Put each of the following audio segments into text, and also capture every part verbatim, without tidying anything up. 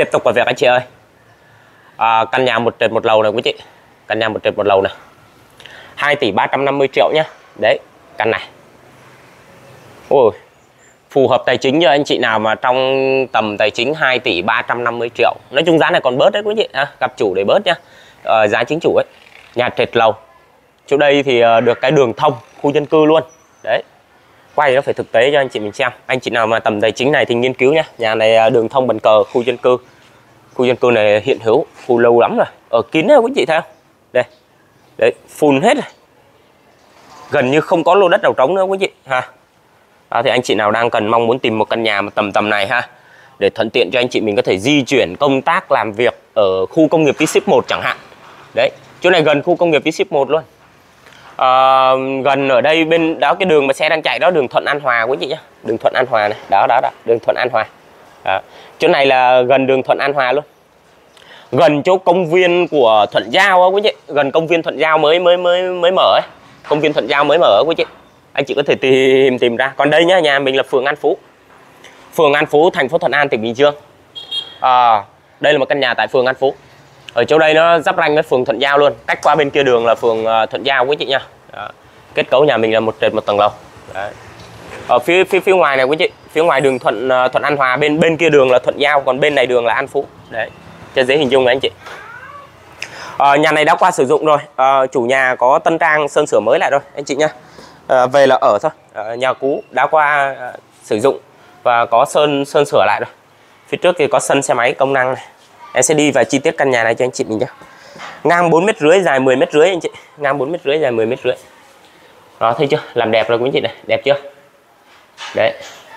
Tiếp tục vào việc anh chị ơi. À, căn nhà một trệt một lầu này quý chị. Căn nhà một trệt một lầu này. hai tỷ ba trăm năm mươi triệu nhá. Đấy, căn này. Ôi, phù hợp tài chính cho anh chị nào mà trong tầm tài chính hai tỷ ba trăm năm mươi triệu. Nói chung giá này còn bớt đấy quý chị ha, gặp chủ để bớt nhá. À, giá chính chủ ấy. Nhà trệt lầu. Chỗ đây thì được cái đường thông khu dân cư luôn. Đấy. Quay nó phải thực tế cho anh chị mình xem. Anh chị nào mà tầm tài chính này thì nghiên cứu nhá. Nhà này đường thông bàn cờ khu dân cư. Khu dân cư này hiện hữu, khu lâu lắm rồi. Ở kín đấy quý chị thấy không? Đây. Đấy, full hết rồi. Gần như không có lô đất nào trống nữa quý chị ha. Đó, thì anh chị nào đang cần mong muốn tìm một căn nhà mà tầm tầm này ha, để thuận tiện cho anh chị mình có thể di chuyển công tác làm việc ở khu công nghiệp V ship một chẳng hạn. Đấy, chỗ này gần khu công nghiệp V ship một luôn. À, gần ở đây bên đó cái đường mà xe đang chạy đó, đường Thuận An Hòa quý chị nhá. Đường Thuận An Hòa này, đó đó đó, đường Thuận An Hòa. Đó. Chỗ này là gần đường Thuận An Hòa luôn. Gần chỗ công viên của Thuận Giao á quý chị, gần công viên Thuận Giao mới mới mới mới mở ấy. Công viên Thuận Giao mới mở quý chị. Anh chị có thể tìm tìm ra. Còn đây nhá, nhà mình là phường An Phú. Phường An Phú, thành phố Thuận An, tỉnh Bình Dương. À, đây là một căn nhà tại phường An Phú. Ở chỗ đây nó giáp ranh với phường Thuận Giao luôn. Cách qua bên kia đường là phường Thuận Giao quý chị nha. Đó. Kết cấu nhà mình là một trệt một tầng lầu. Đấy. Ở phía phía phía ngoài này quý chị, phía ngoài đường Thuận Thuận An Hòa, bên bên kia đường là Thuận Giao, còn bên này đường là An Phú. Đấy. Cho dễ hình dung này anh chị. À, nhà này đã qua sử dụng rồi. À, chủ nhà có tân trang sơn sửa mới lại rồi anh chị nhá. À, về là ở thôi. À, nhà cũ đã qua à, sử dụng và có sơn sơn sửa lại rồi. Phía trước thì có sân xe máy công năng này. Em sẽ đi vào chi tiết căn nhà này cho anh chị mình nhé. Ngang bốn mét rưỡi, dài mười mét rưỡi anh chị. Ngang bốn mét rưỡi, dài mười mét rưỡi. Đó, thấy chưa? Làm đẹp rồi quý chị này, đẹp chưa? Đấy.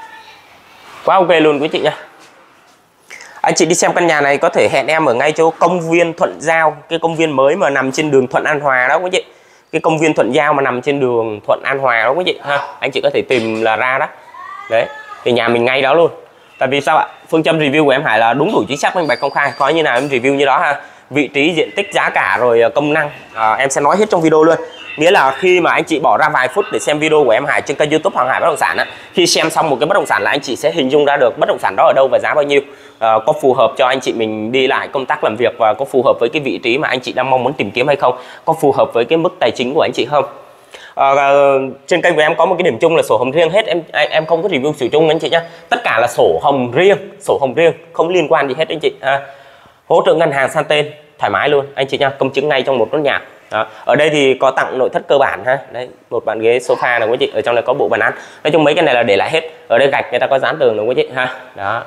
Quá ok luôn quý chị nha. Anh chị đi xem căn nhà này có thể hẹn em ở ngay chỗ công viên Thuận Giao, cái công viên mới mà nằm trên đường Thuận An Hòa đó quý chị. Cái công viên Thuận Giao mà nằm trên đường Thuận An Hòa đó quý chị ha. Anh chị có thể tìm là ra đó. Đấy. Thì nhà mình ngay đó luôn. Tại vì sao ạ? Phương châm review của em Hải là đúng đủ chính xác, minh bạch, công khai. Có như nào em review như đó ha. Vị trí, diện tích, giá cả rồi công năng à, em sẽ nói hết trong video luôn. Nghĩa là khi mà anh chị bỏ ra vài phút để xem video của em Hải trên kênh YouTube Hoàng Hải Bất Động Sản á, khi xem xong một cái bất động sản là anh chị sẽ hình dung ra được bất động sản đó ở đâu và giá bao nhiêu, à, có phù hợp cho anh chị mình đi lại công tác làm việc và có phù hợp với cái vị trí mà anh chị đang mong muốn tìm kiếm hay không, có phù hợp với cái mức tài chính của anh chị không. À, trên kênh của em có một cái điểm chung là sổ hồng riêng hết, em em không có review sổ chung anh chị nhá, tất cả là sổ hồng riêng, sổ hồng riêng không liên quan gì hết anh chị. À, hỗ trợ ngân hàng sang tên thoải mái luôn anh chị nha, công chứng ngay trong một nốt nhạc. Đó. Ở đây thì có tặng nội thất cơ bản ha, đấy, một bàn ghế sofa này quý chị, ở trong này có bộ bàn ăn, nói chung mấy cái này là để lại hết. Ở đây gạch người ta có dán tường rồi quý chị ha. Đó.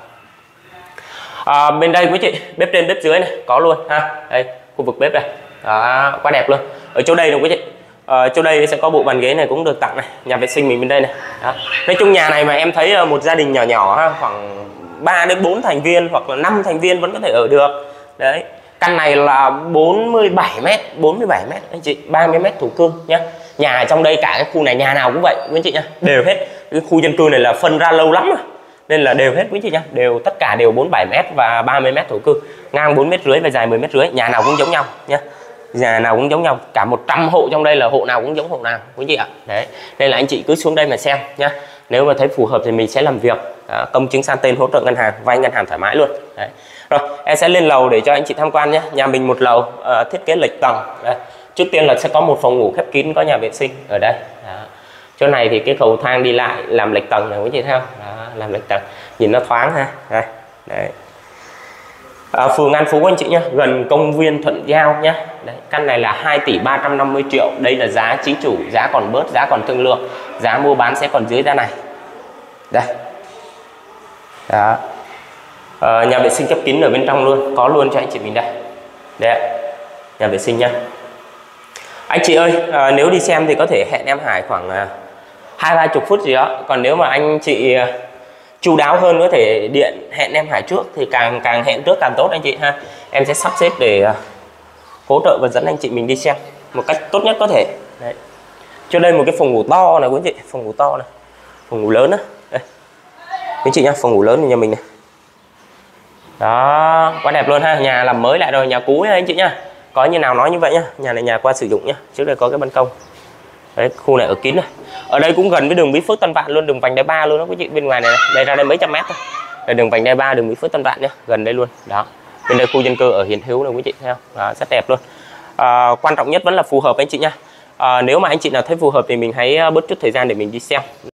À, bên đây quý chị, bếp trên bếp dưới này có luôn ha, đây khu vực bếp đây. Đó, quá đẹp luôn. Ở chỗ đây này quý chị, ở chỗ đây sẽ có bộ bàn ghế này cũng được tặng này, nhà vệ sinh mình bên đây này. Đó. Nói chung nhà này mà em thấy một gia đình nhỏ nhỏ ha, khoảng ba đến bốn thành viên hoặc là năm thành viên vẫn có thể ở được. Đấy. Căn này là bốn mươi bảy mét, bốn mươi bảy mét anh chị, ba mươi mét thổ cương nhá. Nhà trong đây cả cái khu này nhà nào cũng vậy quý chị nhá, đều hết. Cái khu dân cư này là phân ra lâu lắm rồi. Nên là đều hết quý chị nhá, đều tất cả đều bốn mươi bảy mét và ba mươi mét thổ cư, ngang bốn mét rưỡi và dài mười mét rưỡi, nhà nào cũng giống nhau nhá. Nhà nào cũng giống nhau, cả một trăm hộ trong đây là hộ nào cũng giống hộ nào quý chị ạ. Đấy. Nên là anh chị cứ xuống đây mà xem nhá. Nếu mà thấy phù hợp thì mình sẽ làm việc, à, công chứng sang tên, hỗ trợ ngân hàng, vay ngân hàng thoải mái luôn. Đấy. Rồi, em sẽ lên lầu để cho anh chị tham quan nhé. Nhà mình một lầu, à, thiết kế lệch tầng. Đây. Trước tiên là sẽ có một phòng ngủ khép kín, có nhà vệ sinh ở đây. Đó. Chỗ này thì cái cầu thang đi lại làm lệch tầng này quý chị thấy không? Đó, làm lệch tầng, nhìn nó thoáng ha. Đây. Đấy. À, phường An Phú anh chị nhé, gần công viên Thuận Giao nhé. Đấy, căn này là hai tỷ ba trăm năm mươi triệu, đây là giá chính chủ, giá còn bớt, giá còn thương lượng, giá mua bán sẽ còn dưới giá này. Đây. Đó. À, nhà vệ sinh khép kín ở bên trong luôn, có luôn cho anh chị mình đây. Đây, nhà vệ sinh nhá. Anh chị ơi, à, nếu đi xem thì có thể hẹn em Hải khoảng à, hai ba chục phút gì đó. Còn nếu mà anh chị à, chu đáo hơn có thể điện hẹn em Hải trước thì càng càng hẹn trước càng tốt anh chị ha. Em sẽ sắp xếp để à, hỗ trợ và dẫn anh chị mình đi xem một cách tốt nhất có thể. Đấy. Cho đây một cái phòng ngủ to này quý chị, phòng ngủ to này, phòng ngủ lớn đó. Đây, quý chị nhá, phòng ngủ lớn của nhà mình này. Đó, quá đẹp luôn ha, nhà làm mới lại rồi, nhà cũ nha anh chị nhá. Có như nào nói như vậy nhá, nhà này nhà qua sử dụng nhá. Trước đây có cái ban công. Đấy, khu này ở kín này. Ở đây cũng gần với đường Bí Phước Tân Vạn luôn, đường vành đai ba luôn đó quý chị, bên ngoài này, này. Đây ra đây mấy trăm mét thôi. Là đường vành đai ba, đường Mỹ Phước Tân Vạn nhá, gần đây luôn. Đó. Bên đây khu dân cư ở Hiền Hữu này quý chị thấy không? Đó, rất đẹp luôn. À, quan trọng nhất vẫn là phù hợp anh chị nha. À, nếu mà anh chị nào thấy phù hợp thì mình hãy bớt chút thời gian để mình đi xem.